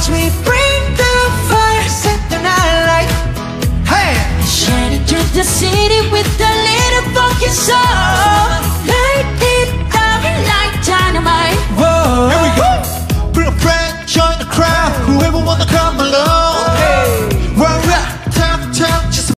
watch me bring the fire, set the night light. Hey! Shining through the city with